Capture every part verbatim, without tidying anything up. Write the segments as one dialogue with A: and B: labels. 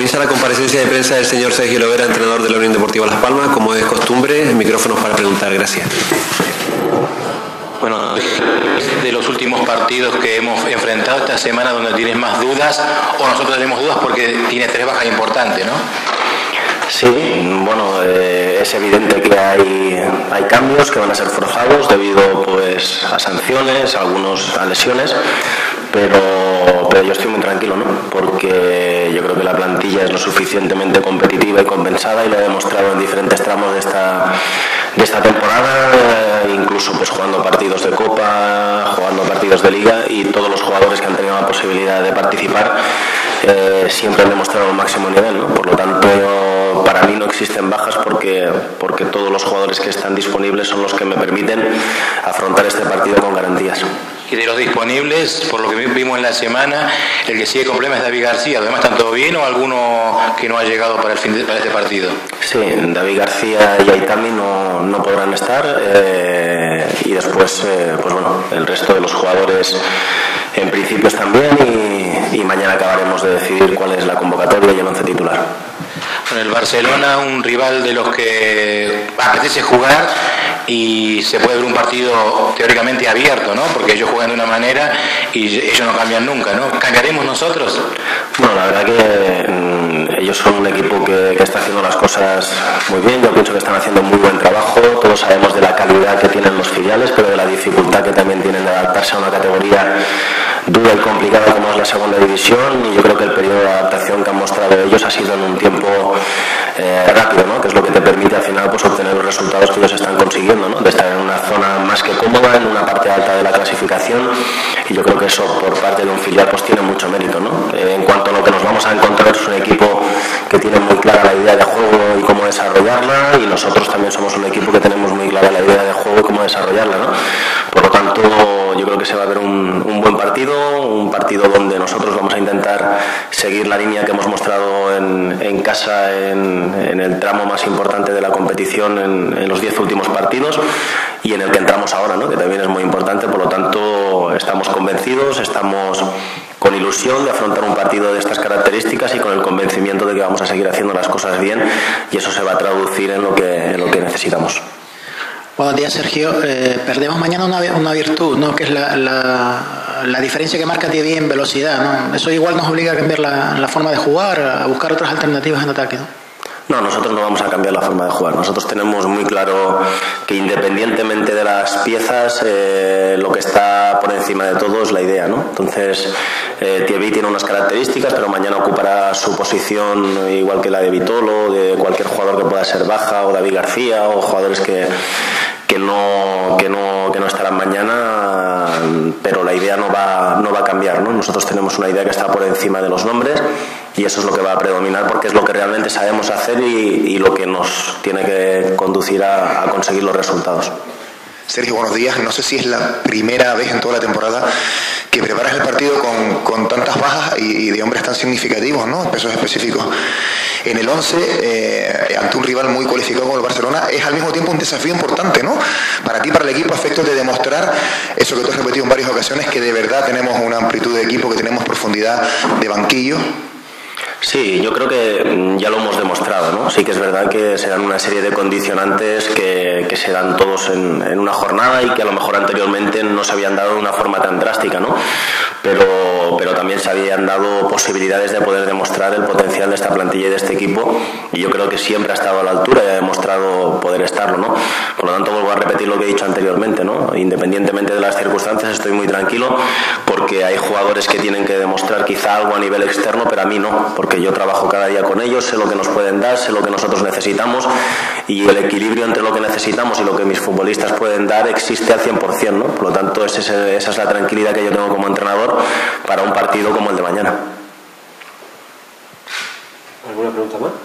A: Comienza la comparecencia de prensa del señor Sergio Lovera, entrenador de la Unión Deportiva Las Palmas. Como es costumbre, micrófonos para preguntar. Gracias.
B: Bueno, de los últimos partidos que hemos enfrentado esta semana, donde tienes más dudas, o nosotros tenemos dudas porque tiene tres bajas importantes, ¿no?
C: Sí, bueno, eh, es evidente que hay, hay cambios que van a ser forzados debido pues a sanciones, algunos a lesiones, pero, pero yo estoy muy tranquilo, ¿no? Porque yo creo que la plantilla es lo suficientemente competitiva y compensada y lo ha demostrado en diferentes tramos de esta, de esta temporada, eh, incluso pues jugando partidos de Copa, jugando partidos de Liga, y todos los jugadores que han tenido la posibilidad de participar eh, siempre han demostrado el máximo nivel, ¿no? Por lo tanto, para mí no existen bajas porque, porque todos los jugadores que están disponibles son los que me permiten afrontar este partido con garantías.
B: Y de los disponibles, por lo que vimos en la semana, el que sigue con problemas es David García. ¿Además están todo bien o alguno que no ha llegado para, el fin de, para este partido?
C: Sí, David García y Aitami no, no podrán estar eh, y después, eh, pues bueno, el resto de los jugadores en principio están bien y, y mañana acabaremos de decidir cuál es la convocatoria y el once titular.
B: Con el Barcelona, un rival de los que apetece jugar y se puede ver un partido teóricamente abierto, ¿no? Porque ellos juegan de una manera y ellos no cambian nunca, ¿no? ¿Cambiaremos nosotros?
C: Bueno, la verdad que mmm, ellos son un equipo que, que está haciendo las cosas muy bien. Yo pienso que están haciendo muy buen trabajo. Todos sabemos de la calidad que tienen los filiales, pero de la dificultad que también tienen de adaptarse a una categoría dura y complicada como es la segunda división, y yo creo que el periodo de adaptación que han mostrado ellos ha sido en un tiempo eh, rápido, ¿no? Que es lo que te permite al final pues obtener los resultados que ellos están consiguiendo, ¿no? De estar en una zona más que cómoda, en una parte alta de la clasificación, y yo creo que eso por parte de un filial pues tiene mucho mérito, ¿no? Eh, en cuanto a lo que nos vamos a encontrar, es un equipo que tiene muy clara la idea de juego y cómo desarrollarla, y nosotros también somos un equipo que tenemos muy clara la idea de juego y cómo desarrollarla, ¿no? Por lo tanto, yo creo que se va a ver un, un buen partido, un partido donde nosotros vamos a intentar seguir la línea que hemos mostrado en, en casa en, en el tramo más importante de la competición en, en los diez últimos partidos, y en el que entramos ahora, ¿no? Que también es muy importante. Por lo tanto, estamos convencidos, estamos con ilusión de afrontar un partido de estas características y con el convencimiento de que vamos a seguir haciendo las cosas bien, y eso se va a traducir en lo que, en lo que necesitamos.
D: Buenos días, Sergio. Eh, perdemos mañana una, una virtud, ¿no? Que es la, la, la diferencia que marca T V en velocidad, ¿no? Eso igual nos obliga a cambiar la, la forma de jugar, a buscar otras alternativas en ataque, ¿no?
C: No, nosotros no vamos a cambiar la forma de jugar. Nosotros tenemos muy claro que independientemente de las piezas, eh, lo que está por encima de todo es la idea, ¿no? Entonces, eh, Thierry tiene unas características, pero mañana ocupará su posición igual que la de Vitolo, de cualquier jugador que pueda ser baja, o David García, o jugadores que que no que no que no estarán mañana, pero la idea no va no va a cambiar, ¿no? Nosotros tenemos una idea que está por encima de los nombres, y eso es lo que va a predominar porque es lo que realmente sabemos hacer y, y lo que nos tiene que conducir a, a conseguir los resultados.
E: Sergio, buenos días. No sé si es la primera vez en toda la temporada que preparas el partido con, con tantas bajas y, y de hombres tan significativos, ¿no? Pesos específicos. En el once, eh, ante un rival muy cualificado como el Barcelona, es al mismo tiempo un desafío importante, ¿no? Para ti, para el equipo, a efectos de demostrar eso que tú has repetido en varias ocasiones, que de verdad tenemos una amplitud de equipo, que tenemos profundidad de banquillo.
C: Sí, yo creo que ya lo hemos demostrado, ¿no? Sí que es verdad que se dan una serie de condicionantes que, que se dan todos en, en una jornada y que a lo mejor anteriormente no se habían dado de una forma tan drástica, ¿no? Pero, pero también se habían dado posibilidades de poder demostrar el potencial de esta plantilla y de este equipo, y yo creo que siempre ha estado a la altura y ha demostrado poder estarlo, ¿no? Por lo tanto, vuelvo a repetir lo que he dicho anteriormente, ¿no? Independientemente de las circunstancias, estoy muy tranquilo porque hay jugadores que tienen que demostrar quizá algo a nivel externo, pero a mí no, porque yo trabajo cada día con ellos, sé lo que nos pueden dar, sé lo que nosotros necesitamos, y el equilibrio entre lo que necesitamos y lo que mis futbolistas pueden dar existe al cien por cien, ¿no? Por lo tanto, ese, esa es la tranquilidad que yo tengo como entrenador para un partido como el de mañana.
A: ¿Alguna pregunta más?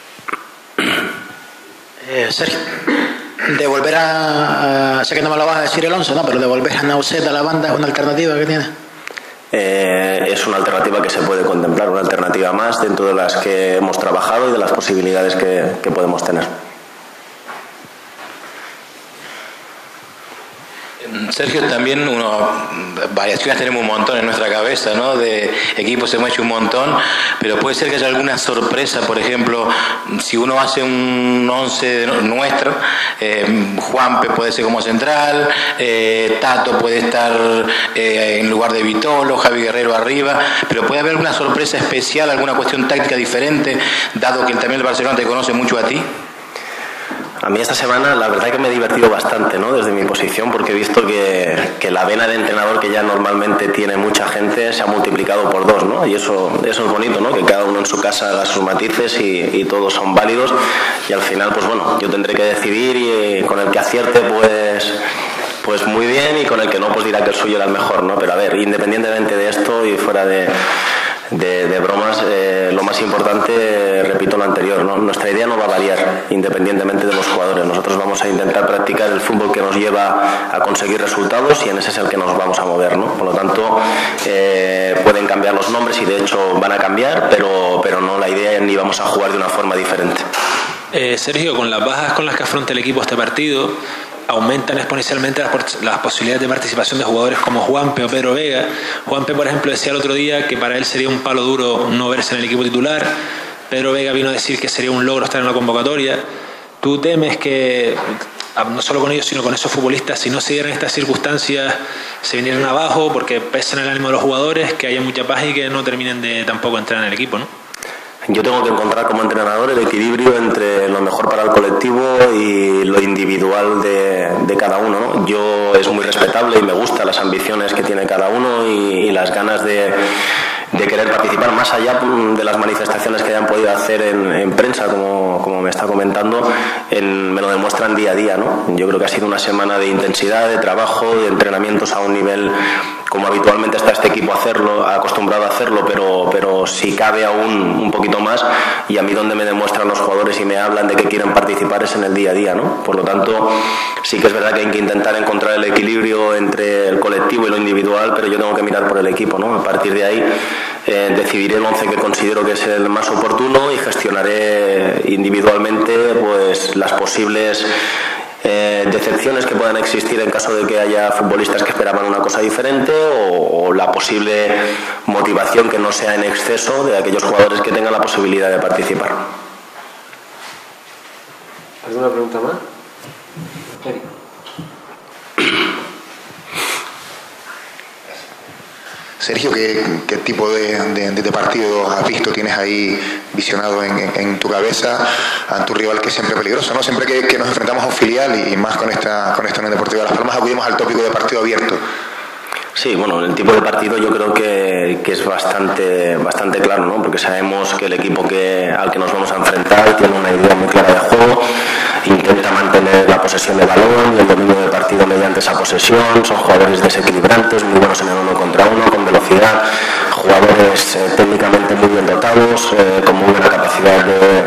D: Eh, Sergio, de volver a, a... sé que no me lo vas a decir el once, ¿no? Pero de volver a Nauset a la banda es una alternativa que tiene.
C: Eh, es una alternativa que se puede contemplar, una alternativa más dentro de las que hemos trabajado y de las posibilidades que, que podemos tener.
B: Sergio, también uno, variaciones tenemos un montón en nuestra cabeza, ¿no? De equipos hemos hecho un montón, pero puede ser que haya alguna sorpresa, por ejemplo, si uno hace un once nuestro, eh, Juanpe puede ser como central, eh, Tato puede estar eh, en lugar de Vitolo, Javi Guerrero arriba, pero puede haber alguna sorpresa especial, alguna cuestión táctica diferente, dado que también el Barcelona te conoce mucho a ti.
C: A mí esta semana la verdad que me he divertido bastante, ¿no? Desde mi posición, porque he visto que, que la vena de entrenador que ya normalmente tiene mucha gente se ha multiplicado por dos, ¿no? Y eso, eso es bonito, ¿no? Que cada uno en su casa haga sus matices y, y todos son válidos, y al final, pues bueno, yo tendré que decidir y con el que acierte, pues... pues muy bien, y con el que no, pues dirá que el suyo era el mejor, ¿no? Pero a ver, independientemente de esto y fuera de... De, de bromas, eh, lo más importante, repito lo anterior, ¿no? Nuestra idea no va a variar independientemente de los jugadores. Nosotros vamos a intentar practicar el fútbol que nos lleva a conseguir resultados, y en ese es el que nos vamos a mover, ¿no? Por lo tanto, eh, pueden cambiar los nombres, y de hecho van a cambiar, pero, pero no la idea, ni vamos a jugar de una forma diferente.
F: Eh, Sergio, con las bajas con las que afronta el equipo este partido, aumentan exponencialmente las, las posibilidades de participación de jugadores como Juanpe o Pedro Vega. Juanpe, por ejemplo, decía el otro día que para él sería un palo duro no verse en el equipo titular. Pedro Vega vino a decir que sería un logro estar en la convocatoria. ¿Tú temes que, no solo con ellos, sino con esos futbolistas, si no se dieran estas circunstancias, se vinieran abajo porque pesan el ánimo de los jugadores, que haya mucha paz y que no terminen de tampoco entrar en el equipo, ¿no?
C: Yo tengo que encontrar como entrenador el equilibrio entre lo mejor para el colectivo y lo individual de, de cada uno, ¿no? Yo es muy respetable y me gustan las ambiciones que tiene cada uno y, y las ganas de, de querer participar, más allá de las manifestaciones que hayan podido hacer en, en prensa, como, como me está comentando, en, me lo demuestran día a día, ¿no? Yo creo que ha sido una semana de intensidad, de trabajo, de entrenamientos a un nivel como habitualmente está este equipo a hacerlo, acostumbrado a hacerlo, pero, pero si cabe aún un poquito más, y a mí donde me demuestran los jugadores y me hablan de que quieren participar es en el día a día, ¿no? Por lo tanto, sí que es verdad que hay que intentar encontrar el equilibrio entre el colectivo y lo individual, pero yo tengo que mirar por el equipo, ¿no? A partir de ahí eh, decidiré el once que considero que es el más oportuno y gestionaré individualmente pues las posibles Eh, decepciones que puedan existir en caso de que haya futbolistas que esperaban una cosa diferente, o, o la posible motivación que no sea en exceso de aquellos jugadores que tengan la posibilidad de participar.
A: ¿Alguna pregunta más?
E: Sergio, ¿qué, qué tipo de, de, de partido has visto, tienes ahí visionado en, en, en tu cabeza ante un rival que es siempre peligroso, ¿no? Siempre que, que nos enfrentamos a un filial y, y más con esta, con esta Unión Deportiva Las Palmas, acudimos al tópico de partido abierto.
C: Sí, bueno, el tipo de partido yo creo que, que es bastante, bastante claro, ¿no? Porque sabemos que el equipo que, al que nos vamos a enfrentar tiene una idea muy clara de juego, intenta mantener la posesión de balón y el dominio del partido mediante esa posesión. Son jugadores desequilibrantes, muy buenos en el uno contra uno, con velocidad, jugadores eh, técnicamente muy bien dotados, eh, con muy buena capacidad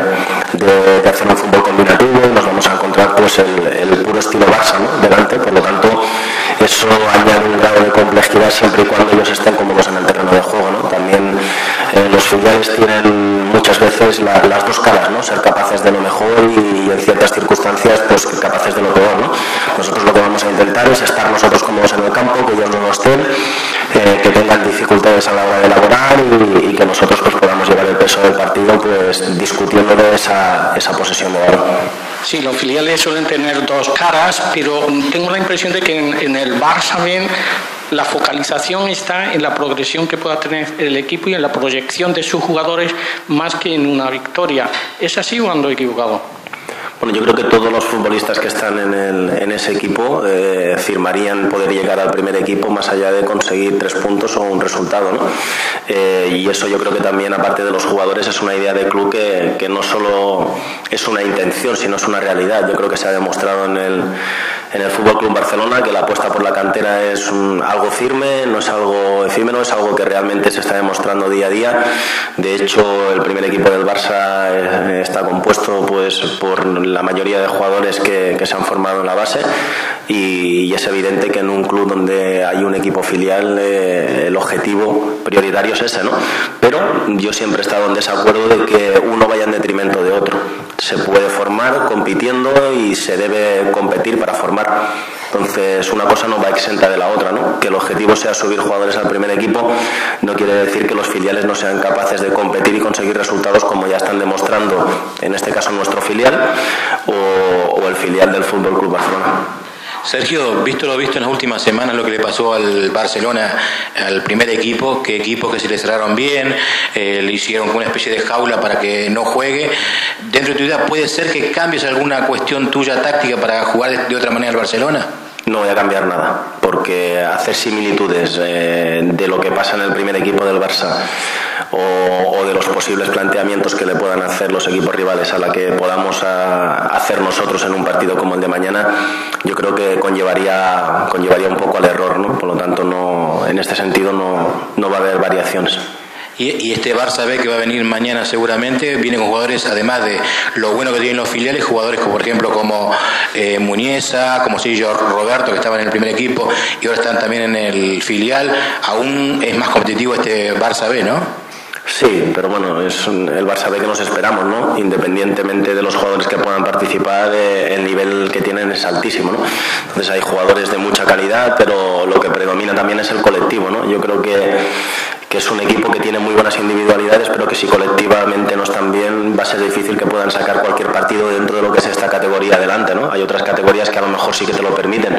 C: de, de, de hacer un fútbol combinativo. Nos vamos a encontrar pues el, el puro estilo Barça, ¿no? Delante, por lo tanto eso añade un grado de complejidad siempre y cuando ellos estén cómodos en el terreno de juego, ¿no? También eh, los filiales tienen muchas veces la, las dos caras, ¿no? Ser capaces de lo mejor y, y en ciertas circunstancias pues capaces de lo peor, ¿no? Nosotros lo que vamos a intentar es estar nosotros cómodos en el campo, que ellos no lo estén, eh, que tengan dificultades a la hora de elaborar y, y que nosotros pues podamos llevar el peso del partido pues discutiendo de esa, esa posesión de balón.
G: Sí, los filiales suelen tener dos caras, pero tengo la impresión de que en, en el Barça bien la focalización está en la progresión que pueda tener el equipo y en la proyección de sus jugadores más que en una victoria. ¿Es así o ando equivocado?
C: Bueno, yo creo que todos los futbolistas que están en, el, en ese equipo eh, firmarían poder llegar al primer equipo más allá de conseguir tres puntos o un resultado, ¿no? Eh, y eso yo creo que también, aparte de los jugadores, es una idea del club que, que no solo es una intención, sino es una realidad. Yo creo que se ha demostrado en el, en el F C Barcelona que la apuesta por la cantera es un, algo firme, no es algo efímero, es algo que realmente se está demostrando día a día. De hecho, el primer equipo del Barça eh, está compuesto pues por la mayoría de jugadores que, que se han formado en la base y, y es evidente que en un club donde hay un equipo filial eh, el objetivo prioritario es ese, ¿no? Pero yo siempre he estado en desacuerdo de que uno vaya en detrimento de otro. se puede formar compitiendo y se debe competir para formar. Entonces, una cosa no va exenta de la otra, ¿no? Que el objetivo sea subir jugadores al primer equipo no quiere decir que los filiales no sean capaces de competir y conseguir resultados como ya están demostrando, en este caso nuestro filial o, o el filial del Fútbol Club Barcelona.
B: Sergio, visto lo visto en las últimas semanas, lo que le pasó al Barcelona, al primer equipo, que equipos que se le cerraron bien, eh, le hicieron una especie de jaula para que no juegue. Dentro de tu idea, ¿puede ser que cambies alguna cuestión tuya táctica para jugar de otra manera al Barcelona?
C: No voy a cambiar nada, porque hacer similitudes eh, de lo que pasa en el primer equipo del Barça o, o de los posibles planteamientos que le puedan hacer los equipos rivales a la que podamos a, hacer nosotros en un partido como el de mañana, yo creo que conllevaría, conllevaría un poco al error, ¿no? Por lo tanto, no, en este sentido no, no va a haber variaciones.
B: Y este Barça B que va a venir mañana seguramente viene con jugadores, además de lo bueno que tienen los filiales, jugadores como por ejemplo como eh, Muñeza, como Sergio Roberto, que estaban en el primer equipo y ahora están también en el filial. Aún es más competitivo este Barça B, ¿no?
C: Sí, pero bueno, es el Barça B que nos esperamos, ¿no? Independientemente de los jugadores que puedan participar, eh, el nivel que tienen es altísimo, ¿no? Entonces hay jugadores de mucha calidad, pero lo que predomina también es el colectivo, ¿no? Yo creo que que es un equipo que tiene muy buenas individualidades, pero que si colectivamente no están bien va a ser difícil que puedan sacar cualquier partido dentro de lo que es esta categoría adelante, ¿no? Hay otras categorías que a lo mejor sí que te lo permiten,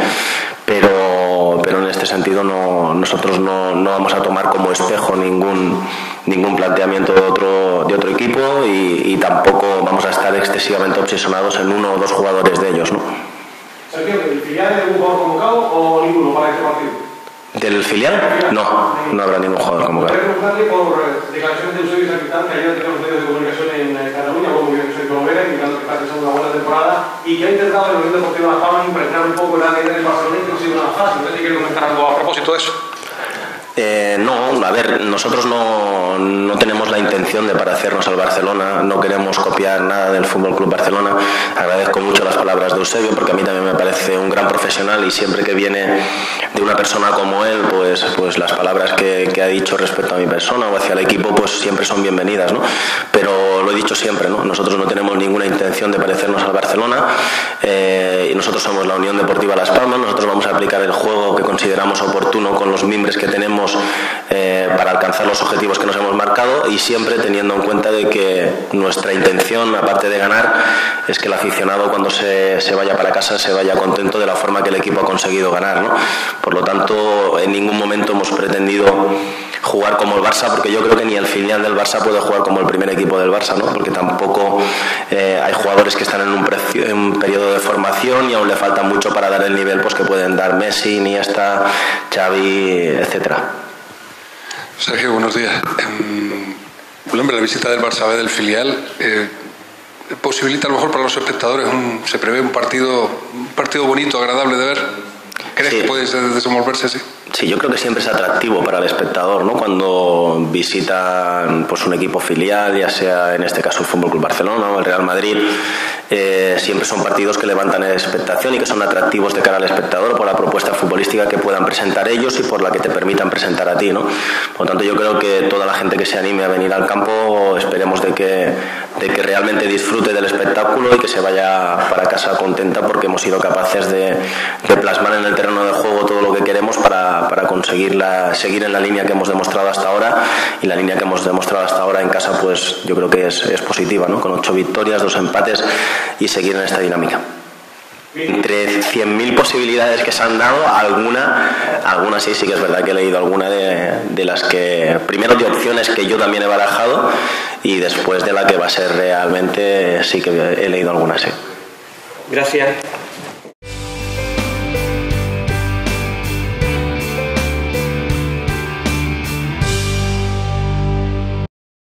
C: pero, pero en este sentido no, nosotros no, no vamos a tomar como espejo ningún, ningún planteamiento de otro, de otro equipo y, y tampoco vamos a estar excesivamente obsesionados en uno o dos jugadores de ellos, ¿no?
H: Sergio, ¿el filial de un jugador convocado o ninguno para este partido?
C: ¿Del filial? No, no habrá ningún jugador convocado.
H: Quería preguntarle por declaraciones de Eusebio Sacristán, que ayer tenemos medios de comunicación en Cataluña, como Eusebio Lovera, indicando que está haciendo una buena temporada y que ha intentado en el Unión Deportiva Las Palmas impregnar un poco el A D N del Barcelona y que no ha sido nada fácil. ¿No quiere comentar algo a propósito de eso?
C: Eh, no, a ver, nosotros no, no tenemos la intención de parecernos al Barcelona, no queremos copiar nada del Fútbol Club Barcelona. Agradezco mucho las palabras de Eusebio porque a mí también me parece un gran profesional y siempre que viene de una persona como él, pues, pues las palabras que, que ha dicho respecto a mi persona o hacia el equipo, pues siempre son bienvenidas, ¿no? Pero lo he dicho siempre, ¿no? Nosotros no tenemos ninguna intención de parecernos al Barcelona eh, y nosotros somos la Unión Deportiva Las Palmas, nosotros vamos a aplicar el juego que consideramos oportuno con los mimbres que tenemos Eh, para alcanzar los objetivos que nos hemos marcado y siempre teniendo en cuenta de que nuestra intención, aparte de ganar, es que el aficionado cuando se, se vaya para casa se vaya contento de la forma que el equipo ha conseguido ganar, ¿no? Por lo tanto, en ningún momento hemos pretendido jugar como el Barça, porque yo creo que ni el filial del Barça puede jugar como el primer equipo del Barça, ¿no? Porque tampoco eh, hay jugadores que están en un, precio, en un periodo de formación y aún le falta mucho para dar el nivel pues que pueden dar Messi, Iniesta, Xavi, etcétera.
I: Sergio, buenos días. Eh, hombre, la visita del Barça B del filial eh, posibilita a lo mejor para los espectadores un, se prevé un partido un partido bonito, agradable de ver. ¿Crees sí. que puede desenvolverse así?
C: Sí, yo creo que siempre es atractivo para el espectador, ¿no? Cuando visitan pues, un equipo filial, ya sea en este caso el Fútbol Club Barcelona o el Real Madrid, eh, siempre son partidos que levantan expectación y que son atractivos de cara al espectador por la propuesta futbolística que puedan presentar ellos y por la que te permitan presentar a ti, ¿no? Por lo tanto, yo creo que toda la gente que se anime a venir al campo, esperemos de que, de que realmente disfrute del espectáculo y que se vaya para casa contenta porque hemos sido capaces de, de plasmar en el terreno de juego todo lo que queremos para para conseguir la, seguir en la línea que hemos demostrado hasta ahora y la línea que hemos demostrado hasta ahora en casa pues yo creo que es, es positiva, ¿no? Con ocho victorias, dos empates y seguir en esta dinámica. Entre cien mil posibilidades que se han dado, alguna, alguna sí, sí que es verdad que he leído alguna de, de las que, primero de opciones que yo también he barajado y después de la que va a ser realmente, sí que he leído alguna, sí.
H: Gracias.